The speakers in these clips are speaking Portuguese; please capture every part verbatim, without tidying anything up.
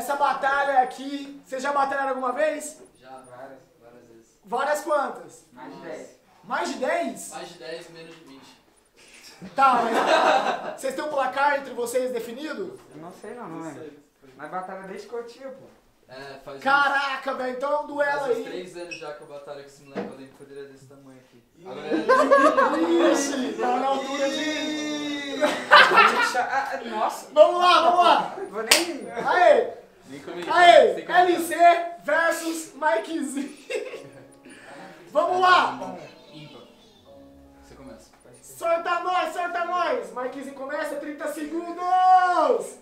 essa batalha aqui, vocês já batalharam alguma vez? Já, várias, várias vezes. Várias quantas? Mais de dez. Mais de dez? Mais de dez, menos de vinte. Tá, mas vocês têm um placar entre vocês definido? Eu não sei não, não é? Mas batalha desde que eu tinha, pô. É, faz Caraca, velho, então é um duelo faz uns aí. três anos já que eu batalho com esse moleque, eu lembro quando ele era desse tamanho aqui. Agora Ixi, tá na altura de... Ah, nossa, Vamos lá, vamos lá. vou nem... Aê, vem comigo. aê, Vem comigo. L C versus Mikezinho. Vamos lá. Ímpar. Você começa. Sorta nós, sorta nós. Mikezinho começa, trinta segundos.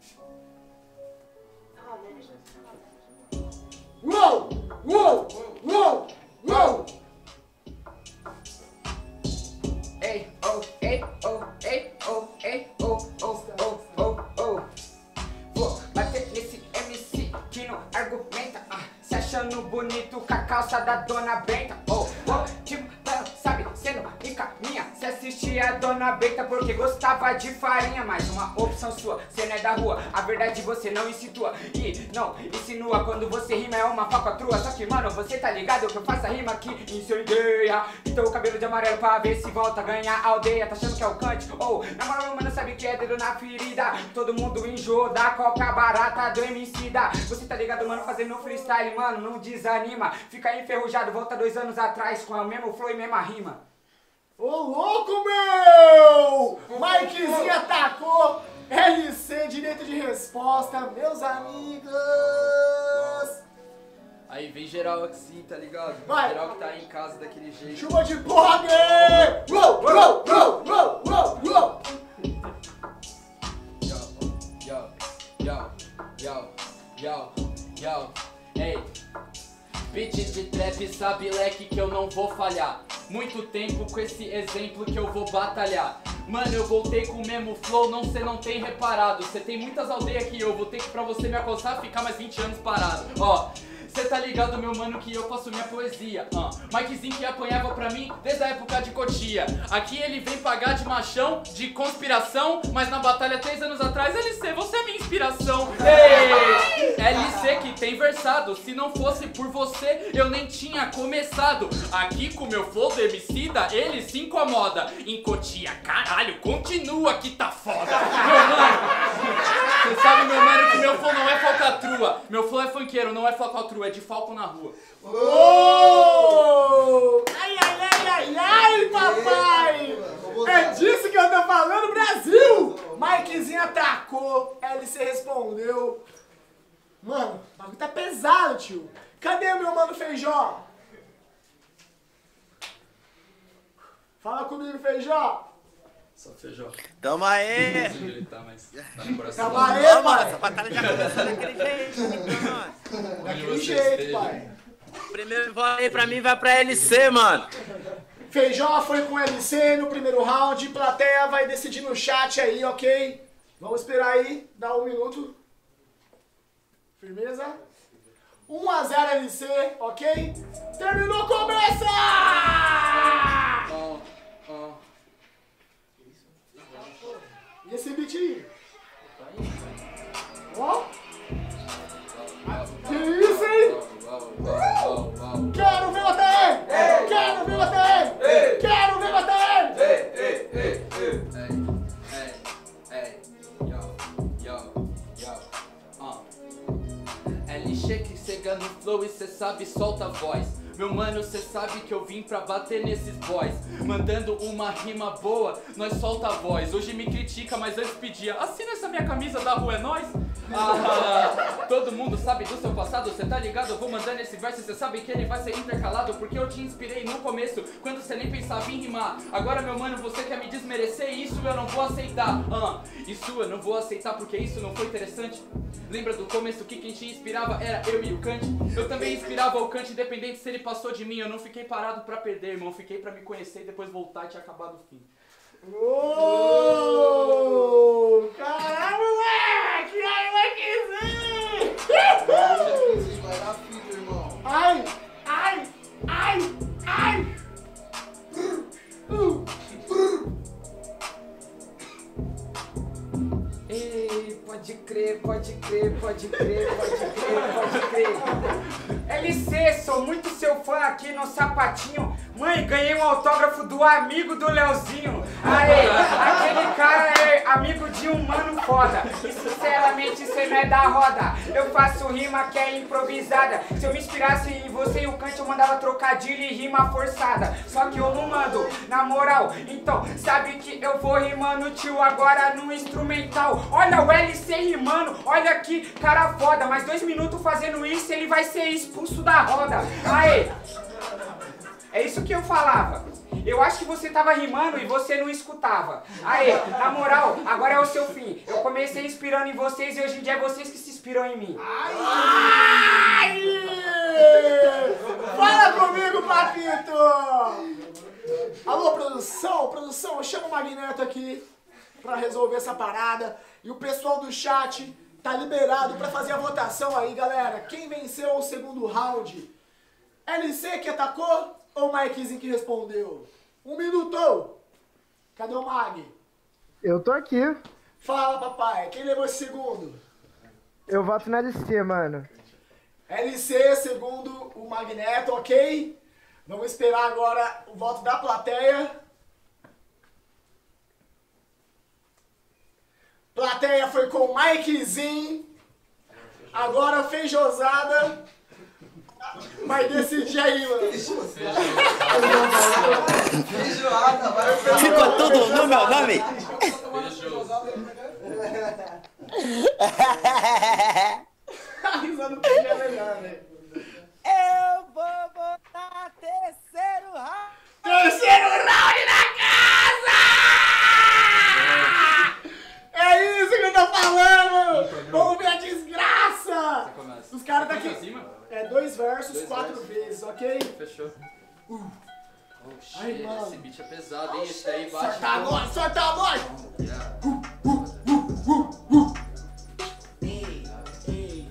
Uou, uou, uou, uou. Ei, oh, ei, oh, ei, oh, ei, oh, oh, oh, oh, oh. Vou bater nesse M C que não argumenta, ah, se achando bonito com a calça da Dona Benta. Oh, oh, tipo, tá, sabe, cê não encaminha, cê assistia a Dona Benta porque gostava de farinha. Mais uma opção sua, cê não é da rua, a verdade você não insinua e não insinua quando você rima é uma falcatrua. Só que mano, você tá ligado que eu faço a rima aqui incendeia. Então o cabelo de amarelo pra ver se volta a ganhar a aldeia. Tá achando que é o cante? Ou, oh, na moral meu mano sabe que é dedo na ferida. Todo mundo enjoa da coca barata do M C da. Você tá ligado mano, fazendo freestyle mano, não desanima. Fica enferrujado, volta dois anos atrás com o mesmo flow e mesma rima. Ô louco, meu! Mikezinho atacou. L C, direito de resposta, meus amigos. Aí vem geral assim, tá ligado? Vai. Geral que tá aí em casa daquele jeito. Chuva de porra, gay! Uou, uou, uou, uou, uou, uou. Yo, yo, yo, yo, yo, yo, ei. Beat de trap, sabe leque que eu não vou falhar. Muito tempo com esse exemplo que eu vou batalhar. Mano, eu voltei com o mesmo flow, não cê não tem reparado. Cê tem muitas aldeias que eu vou ter que pra você me acostar ficar mais vinte anos parado. Ó, cê tá ligado meu mano que eu faço minha poesia. uh. Mikezinho que apanhava pra mim desde a época de Cotia. Aqui ele vem pagar de machão, de conspiração. Mas na batalha três anos atrás, L C, você é minha inspiração. Ei, L C que tem versado. Se não fosse por você, eu nem tinha começado. Aqui com meu flow do Emicida, ele se incomoda. Em Cotia, caralho, continua que tá foda. Meu mano, você sabe meu mano que meu flow não é falcatrua. Meu flow é funkeiro, não é falcatrua, é de falco na rua. Oh! Ai, ai, ai, ai, ai, papai! É disso que eu tô falando, Brasil! Mikezinho atacou, L C respondeu. Mano, o bagulho tá pesado, tio. Cadê o meu mano Feijó? Fala comigo, Feijó. Só feijão. Tamo aí! Ele tá, mas tá no coração. Tamo aí, Não, mano, pai. essa batalha já começou daquele jeito, mano. Daquele jeito, pai. Primeiro voto aí pra mim vai pra L C, mano. Feijó foi com L C no primeiro round. Plateia vai decidir no chat aí, ok? Vamos esperar aí, dá um minuto. Firmeza? um a zero L C, ok? Terminou, começa! Ó, ó. E esse beat aí? Ó! Que isso, hein? Quero ver bater ele! Quero ver bater ele! Quero ver bater ele! Shake, cega no flow e cê sabe, solta a voz. Meu mano, cê sabe que eu vim pra bater nesses boys. Mandando uma rima boa, nós solta a voz. Hoje me critica, mas antes pedia: assina essa minha camisa da rua, é nóis? Ah, todo mundo sabe do seu passado, cê tá ligado? Eu vou mandando esse verso, cê sabe que ele vai ser intercalado. Porque eu te inspirei no começo, quando cê nem pensava em rimar. Agora, meu mano, você quer me desmerecer, isso eu não vou aceitar. ah, Isso eu não vou aceitar porque isso não foi interessante. Lembra do começo que quem te inspirava era eu e o Kant? Eu também inspirava o Kant, independente se ele passou de mim. Eu não fiquei parado pra perder, irmão. Fiquei pra me conhecer e depois voltar e tinha acabado o fim. Oh, caralho, moleque! Ai, molequezinho! Ai, ai, ai, ai! Ei, pode crer, pode crer, pode crer, pode crer, pode crer. L C, sou muito seu fã aqui no Sapatinho. Mãe, ganhei um autógrafo do amigo do Leozinho. Aê, aquele cara é amigo de um mano foda. E sinceramente cê não é da roda. Eu faço rima que é improvisada. Se eu me inspirasse em você e o Kant, eu mandava trocadilho e rima forçada. Só que eu não mando, na moral. Então, sabe que eu vou rimando, tio, agora no instrumental. Olha o L C rimando, olha que cara foda. Mais dois minutos fazendo isso, ele vai ser expulso da roda. Aê! É isso que eu falava. Eu acho que você tava rimando e você não escutava. Aê, na moral, agora é o seu fim. Eu comecei inspirando em vocês e hoje em dia é vocês que se inspiram em mim. Ai! Fala comigo, papito! Alô, produção, produção, chama o Magneto aqui pra resolver essa parada. E o pessoal do chat tá liberado pra fazer a votação aí, galera. Quem venceu o segundo round? L C que atacou ou o Mikezinho que respondeu? Um minuto! Cadê o Mag? Eu tô aqui. Fala, papai. Quem levou esse segundo? Eu voto na L C, mano. L C, segundo o Magneto, ok? Vamos esperar agora o voto da plateia. Plateia foi com o Mikezinho. Agora Feijosada vai decidir aí, mano. Feijoada, vai. Ficou tudo no meu nome? A risada do Feijão é melhor, velho. Eu vou botar terceiro round. Terceiro round na casa! É isso que eu tô falando! Vamos ver a desgraça! Os caras tá aqui. É dois versos, dois quatro versos. Vezes, ok? Fechou. Uh. Oh, shit, Ai, mano. esse beat é pesado, hein? Esse daí bate. Solta a voz, solta a voz! Yeah. Uh, uh, uh, uh, uh. Ei, ei.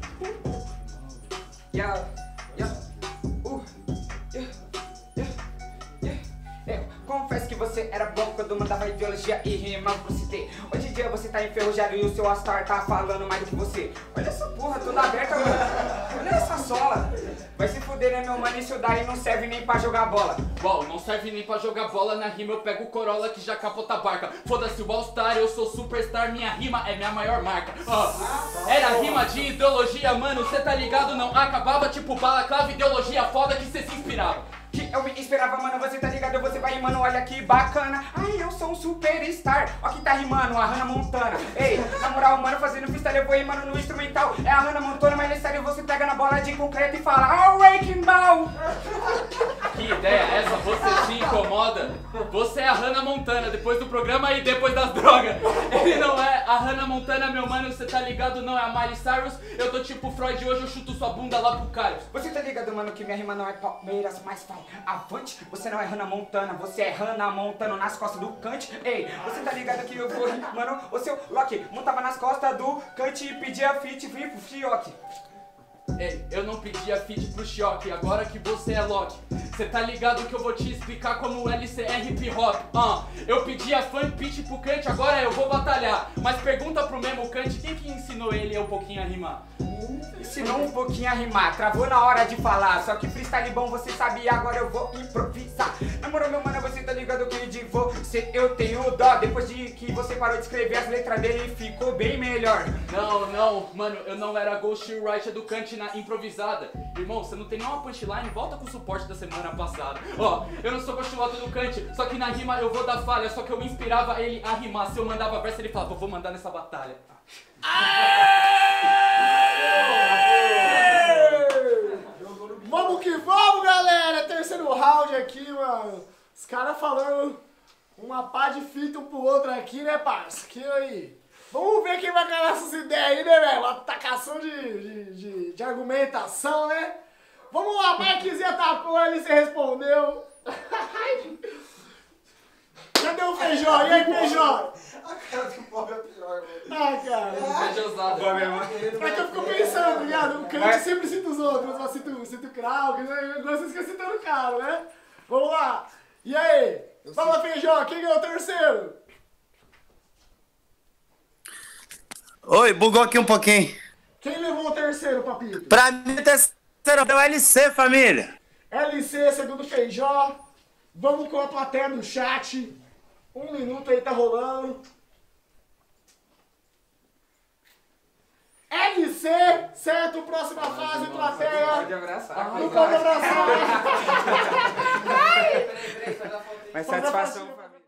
Yeah, yeah, uh, yeah, yeah, yeah. Eu confesso que você era bom quando mandava ideologia e rima pro C T. Hoje em dia você tá enferrujado e o seu Astar tá falando mais do que você. Olha essa porra toda aberta, mano. Olha essa sola. Vai se fuder, né, meu mano? Isso daí não serve nem pra jogar bola. Bom, não serve nem pra jogar bola. Na rima eu pego o Corolla que já capota a barca. Foda-se o All-Star, eu sou superstar. Minha rima é minha maior marca. Ah, era rima de ideologia, mano. Cê tá ligado? Não acabava tipo balaclava, ideologia foda que cê se inspirava. Que eu me inspirava, mano, você tá ligado, você vai rimando, olha que bacana. Ai, eu sou um superstar, ó quem tá rimando, a Hannah Montana. Ei, na moral, mano, fazendo freestyle, eu vou rimando no instrumental. É a Hannah Montana, mas é sério, você pega na bola de concreto e fala, oh, Wrecking Ball. Que ideia é essa? Você se incomoda? Você é a Hannah Montana, depois do programa e depois das drogas. Ele não é a Hannah Montana, meu mano, você tá ligado, não é a Miley Cyrus. Eu tô tipo Freud, hoje eu chuto sua bunda lá pro Carlos. Você tá ligado, mano, que minha rima não é Palmeiras, mas vai avante. Você não é Hannah Montana, você é Hannah Montana nas costas do Kant. Ei, você tá ligado que eu vou rimando, o seu Loki montava nas costas do Kant e pedia fit, vim pro Fioque. Ei, eu não pedi a feat pro choque, agora que você é Loki. Cê tá ligado que eu vou te explicar como o L C é hip hop. uh, Eu pedi a funk pitch pro Kant, agora eu vou batalhar. Mas pergunta pro mesmo Kant, quem que ensinou ele um pouquinho a rimar? Ensinou um pouquinho a rimar, travou na hora de falar. Só que freestyle bom você sabe, agora eu vou improvisar. Na moral, meu mano, você tá ligado que de você eu tenho dó. Depois de que você parou de escrever as letras dele, ficou bem melhor. Não, não, mano, eu não era ghostwriter do Kant na improvisada. Irmão, você não tem nenhuma punchline, volta com o suporte da semana passada. Ó, eu não sou ghostwriter do Kant, só que na rima eu vou dar falha. Só que eu inspirava ele a rimar. Se eu mandava verso, ele falava, vou mandar nessa batalha. Vamos que vamos, galera! Terceiro round aqui, mano. Os caras falando uma pá de fita um pro outro aqui, né, parça? Que aí? Vamos ver quem vai ganhar essas ideias aí, né, velho? Uma tacação de, de, de, de argumentação, né? Vamos lá, Mikezinho atacou, ele se respondeu. Cadê o Feijó? E aí, Feijó? A cara do pobre é pior, mano. Ah, cara. Feijosada. É que eu fico pensando, tá ligado? O Kant sempre cita os outros, mas cita, cita o Krauk, né? Eu gosto de ficar citando o cara, né? Vamos lá. E aí? Fala, Feijó, quem ganhou o terceiro? Oi, bugou aqui um pouquinho. Quem levou o terceiro, papito? Pra mim, o terceiro é o L C, família. L C, segundo Feijó. Vamos com a plateia no chat. Um minuto aí tá rolando. L C, certo? Próxima fase, plateia. Pode abraçar. Não pode abraçar. Mas satisfação, família.